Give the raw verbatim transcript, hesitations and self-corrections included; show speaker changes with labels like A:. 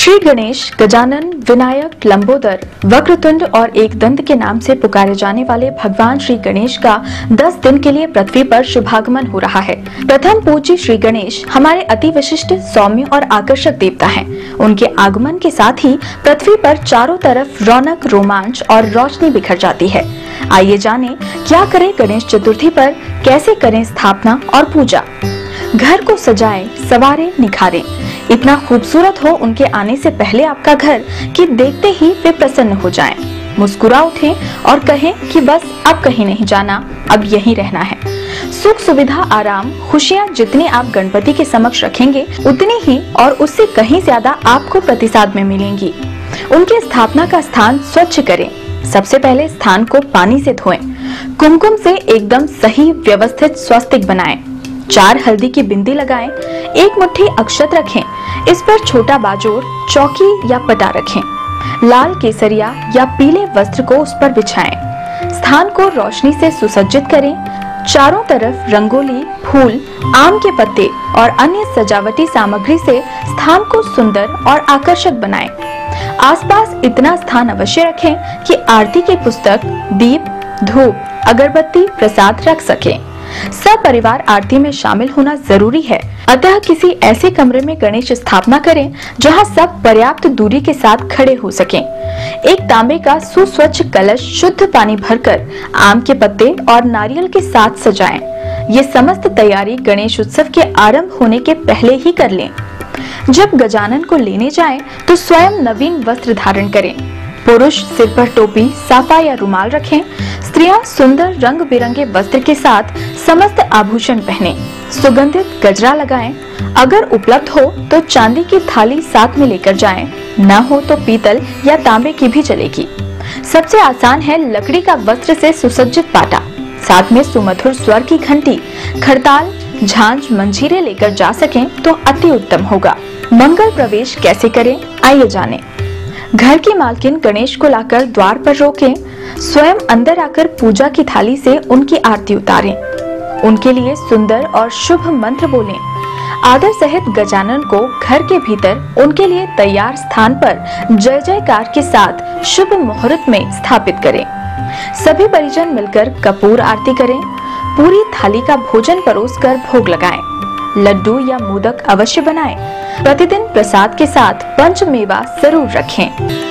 A: श्री गणेश गजानन, विनायक, लंबोदर, वक्रतुंड और एक दंत के नाम से पुकारे जाने वाले भगवान श्री गणेश का दस दिन के लिए पृथ्वी पर शुभागमन हो रहा है। प्रथम पूज्य श्री गणेश हमारे अति विशिष्ट, सौम्य और आकर्षक देवता हैं। उनके आगमन के साथ ही पृथ्वी पर चारों तरफ रौनक, रोमांच और रोशनी बिखर जाती है। आइए जाने क्या करें गणेश चतुर्थी पर, कैसे करें स्थापना और पूजा। घर को सजाएं, सवारें, निखारें। इतना खूबसूरत हो उनके आने से पहले आपका घर कि देखते ही वे प्रसन्न हो जाएं, मुस्कुरा उठें और कहें कि बस अब कहीं नहीं जाना, अब यहीं रहना है। सुख, सुविधा, आराम, खुशियाँ जितनी आप गणपति के समक्ष रखेंगे उतनी ही और उससे कहीं ज्यादा आपको प्रतिसाद में मिलेंगी। उनके स्थापना का स्थान स्वच्छ करें। सबसे पहले स्थान को पानी से धोएं। कुमकुम से एकदम सही व्यवस्थित स्वस्तिक बनाएं। चार हल्दी की बिंदी लगाएं। एक मुट्ठी अक्षत रखें। इस पर छोटा बाजोर, चौकी या पटा रखें। लाल केसरिया या पीले वस्त्र को उस पर बिछाएं। स्थान को रोशनी से सुसज्जित करें। चारों तरफ रंगोली, फूल, आम के पत्ते और अन्य सजावटी सामग्री से स्थान को सुंदर और आकर्षक बनाएं। आसपास इतना स्थान अवश्य रखें कि आरती की पुस्तक, दीप, धूप, अगरबत्ती, प्रसाद रख सकें। सब परिवार आरती में शामिल होना जरूरी है, अतः किसी ऐसे कमरे में गणेश स्थापना करें जहां सब पर्याप्त दूरी के साथ खड़े हो सकें। एक तांबे का सुस्वच्छ कलश शुद्ध पानी भरकर आम के पत्ते और नारियल के साथ सजाएं। ये समस्त तैयारी गणेश उत्सव के आरंभ होने के पहले ही कर लें। जब गजानन को लेने जाएं, तो स्वयं नवीन वस्त्र धारण करें। पुरुष सिर पर टोपी, साफा या रुमाल रखें। स्त्रियां सुंदर रंग बिरंगे वस्त्र के साथ समस्त आभूषण पहने। सुगंधित गजरा लगाएं। अगर उपलब्ध हो तो चांदी की थाली साथ में लेकर जाएं, न हो तो पीतल या तांबे की भी चलेगी। सबसे आसान है लकड़ी का वस्त्र से सुसज्जित पाटा, साथ में सुमधुर स्वर की घंटी, खड़ताल, झांझ, मंजीरे लेकर जा सकें तो अति उत्तम होगा। मंगल प्रवेश कैसे करें, आइए जानें। घर की मालकिन गणेश को लाकर द्वार पर रोकें। स्वयं अंदर आकर पूजा की थाली से उनकी आरती उतारें। उनके लिए सुंदर और शुभ मंत्र बोलें। आदर सहित गजानन को घर के भीतर उनके लिए तैयार स्थान पर जय जयकार के साथ शुभ मुहूर्त में स्थापित करें। सभी परिजन मिलकर कपूर आरती करें। पूरी थाली का भोजन परोसकर भोग लगाएं। लड्डू या मोदक अवश्य बनाएं। प्रतिदिन प्रसाद के साथ पंचमेवा जरूर रखें।